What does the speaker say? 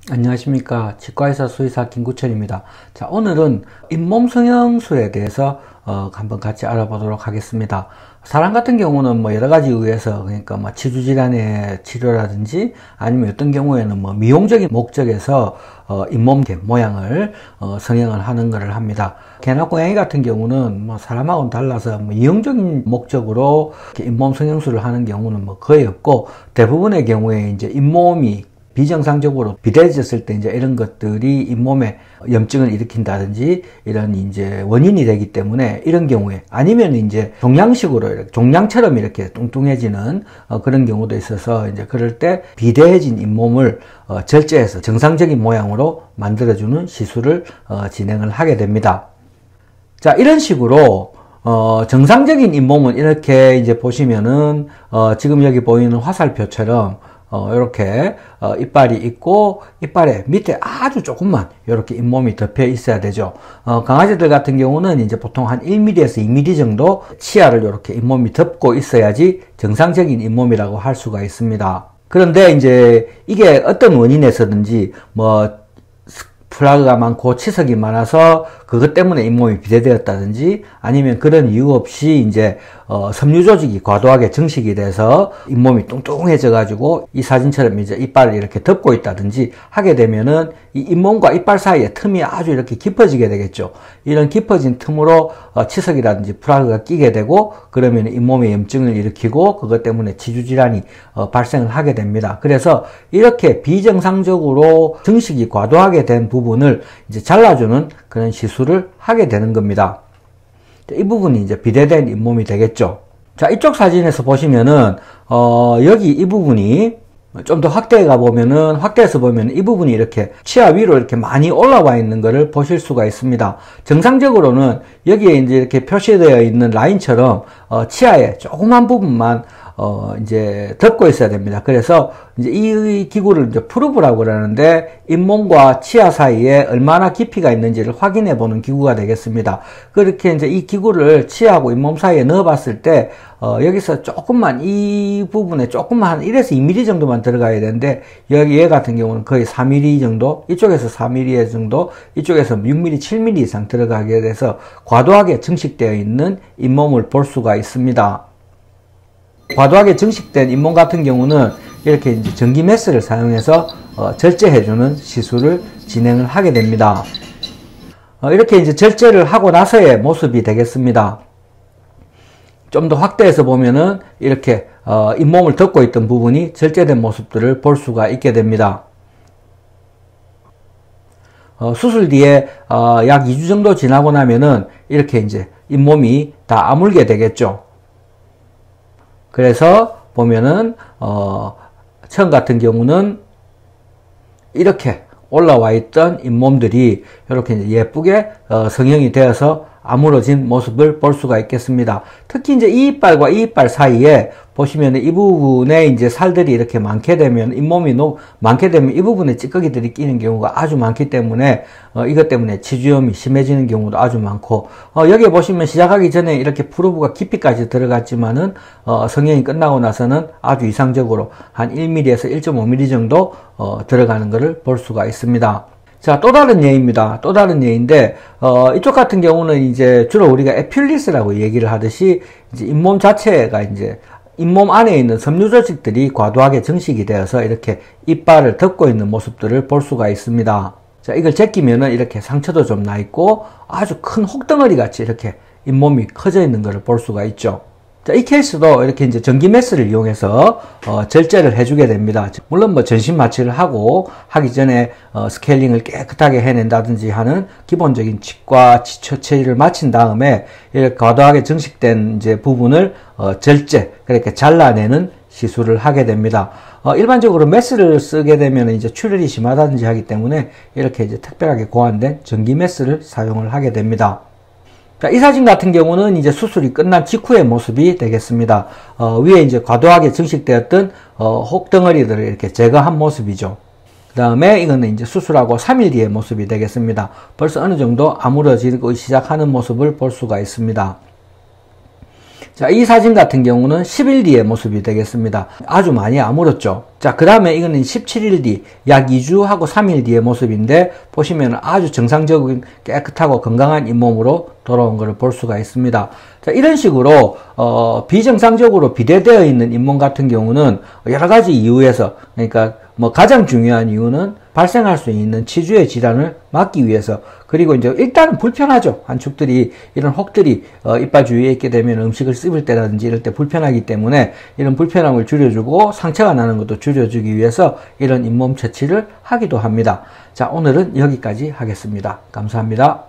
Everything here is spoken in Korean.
안녕하십니까. 치과의사 수의사 김구천입니다. 자, 오늘은 잇몸 성형술에 대해서 한번 같이 알아보도록 하겠습니다. 사람 같은 경우는 뭐 여러 가지 이유에서, 그러니까 뭐 치주질환의 치료라든지 아니면 어떤 경우에는 뭐 미용적인 목적에서 잇몸 모양을 성형을 하는 것을 합니다. 개나 고양이 같은 경우는 뭐 사람하고는 달라서 뭐 이용적인 목적으로 잇몸 성형술을 하는 경우는 뭐 거의 없고, 대부분의 경우에 이제 잇몸이 비정상적으로 비대해졌을 때 이제 이런 것들이 잇몸에 염증을 일으킨다든지 이런 이제 원인이 되기 때문에, 이런 경우에 아니면 이제 종양식으로 이렇게 종양처럼 이렇게 뚱뚱해지는 그런 경우도 있어서, 이제 그럴 때 비대해진 잇몸을 절제해서 정상적인 모양으로 만들어주는 시술을 진행을 하게 됩니다. 자, 이런 식으로 정상적인 잇몸은 이렇게 이제 보시면은 지금 여기 보이는 화살표처럼 이렇게 이빨이 있고, 이빨에 밑에 아주 조금만 이렇게 잇몸이 덮여 있어야 되죠. 강아지들 같은 경우는 이제 보통 한 1mm에서 2mm 정도 치아를 이렇게 잇몸이 덮고 있어야지 정상적인 잇몸이라고 할 수가 있습니다. 그런데 이제 이게 어떤 원인에서든지 뭐 플라그가 많고 치석이 많아서 그것 때문에 잇몸이 비대되었다든지, 아니면 그런 이유 없이 이제 섬유 조직이 과도하게 증식이 돼서 잇몸이 뚱뚱해져 가지고 이 사진처럼 이제 이빨을 이렇게 덮고 있다든지 하게 되면은 이 잇몸과 이빨 사이에 틈이 아주 이렇게 깊어지게 되겠죠. 이런 깊어진 틈으로 치석이라든지 플라그가 끼게 되고, 그러면 잇몸에 염증을 일으키고 그것 때문에 치주 질환이 발생을 하게 됩니다. 그래서 이렇게 비정상적으로 증식이 과도하게 된 부분을 이제 잘라주는 그런 시술을 하게 되는 겁니다. 이 부분이 이제 비대된 잇몸이 되겠죠. 자, 이쪽 사진에서 보시면은 여기 이 부분이 좀 더 확대해 보면은, 확대해서 보면 이 부분이 이렇게 치아 위로 이렇게 많이 올라와 있는 것을 보실 수가 있습니다. 정상적으로는 여기에 이제 이렇게 표시되어 있는 라인처럼 치아의 조그만 부분만 이제 덮고 있어야 됩니다. 그래서 이제 이 기구를 이제 프루브라고 그러는데, 잇몸과 치아 사이에 얼마나 깊이가 있는지를 확인해 보는 기구가 되겠습니다. 그렇게 이제 이 기구를 치아하고 잇몸 사이에 넣어 봤을 때, 여기서 조금만, 이 부분에 조금만 한 1에서 2mm 정도만 들어가야 되는데, 여기 얘 같은 경우는 거의 4mm 정도, 이쪽에서 4mm 정도, 이쪽에서 6mm, 7mm 이상 들어가게 돼서 과도하게 증식되어 있는 잇몸을 볼 수가 있습니다. 과도하게 증식된 잇몸 같은 경우는 이렇게 이제 전기 메스를 사용해서 절제해주는 시술을 진행을 하게 됩니다. 이렇게 이제 절제를 하고 나서의 모습이 되겠습니다. 좀 더 확대해서 보면은 이렇게 잇몸을 덮고 있던 부분이 절제된 모습들을 볼 수가 있게 됩니다. 수술 뒤에 약 2주 정도 지나고 나면은 이렇게 이제 잇몸이 다 아물게 되겠죠. 그래서 보면은 처음 같은 경우는 이렇게 올라와 있던 잇몸들이 이렇게 이제 예쁘게 성형이 되어서 아물어진 모습을 볼 수가 있겠습니다. 특히 이제 이 이빨과 이 이빨 사이에 보시면 이 부분에 이제 살들이 이렇게 많게 되면, 잇몸이 많게 되면 이 부분에 찌꺼기들이 끼는 경우가 아주 많기 때문에 이것 때문에 치주염이 심해지는 경우도 아주 많고, 여기에 보시면 시작하기 전에 이렇게 프루브가 깊이까지 들어갔지만은 성형이 끝나고 나서는 아주 이상적으로 한 1mm에서 1.5mm 정도 들어가는 것을 볼 수가 있습니다. 자, 또 다른 예입니다. 또 다른 예인데, 이쪽 같은 경우는 이제 주로 우리가 에퓰리스라고 얘기를 하듯이, 이제 잇몸 자체가 이제 잇몸 안에 있는 섬유 조직들이 과도하게 증식이 되어서 이렇게 이빨을 덮고 있는 모습들을 볼 수가 있습니다. 자, 이걸 제끼면은 이렇게 상처도 좀 나 있고 아주 큰 혹덩어리 같이 이렇게 잇몸이 커져 있는 것을 볼 수가 있죠. 자, 이 케이스도 이렇게 이제 전기 메스를 이용해서 절제를 해주게 됩니다. 물론 뭐 전신 마취를 하기 전에 스케일링을 깨끗하게 해낸다든지 하는 기본적인 치과 처리를 마친 다음에 이렇게 과도하게 증식된 이제 부분을 절제, 그렇게 잘라내는 시술을 하게 됩니다. 일반적으로 메스를 쓰게 되면 이제 출혈이 심하다든지 하기 때문에 이렇게 이제 특별하게 고안된 전기 메스를 사용을 하게 됩니다. 자, 이 사진 같은 경우는 이제 수술이 끝난 직후의 모습이 되겠습니다. 위에 이제 과도하게 증식되었던 혹덩어리들을 이렇게 제거한 모습이죠. 그 다음에 이거는 이제 수술하고 3일 뒤의 모습이 되겠습니다. 벌써 어느 정도 아물어지기 시작하는 모습을 볼 수가 있습니다. 자, 이 사진 같은 경우는 10일 뒤의 모습이 되겠습니다. 아주 많이 아물었죠. 자, 그 다음에 이거는 17일 뒤, 약 2주하고 3일 뒤의 모습인데, 보시면 아주 정상적인 깨끗하고 건강한 잇몸으로 돌아온 것을 볼 수가 있습니다. 자, 이런 식으로, 비정상적으로 비대되어 있는 잇몸 같은 경우는 여러 가지 이유에서, 그러니까 뭐 가장 중요한 이유는 발생할 수 있는 치주의 질환을 막기 위해서, 그리고 이제 일단은 불편하죠. 한축들이, 이런 혹들이 이빨 주위에 있게 되면 음식을 씹을 때라든지 이럴 때 불편하기 때문에 이런 불편함을 줄여주고 상처가 나는 것도 줄여주기 위해서 이런 잇몸 처치를 하기도 합니다. 자, 오늘은 여기까지 하겠습니다. 감사합니다.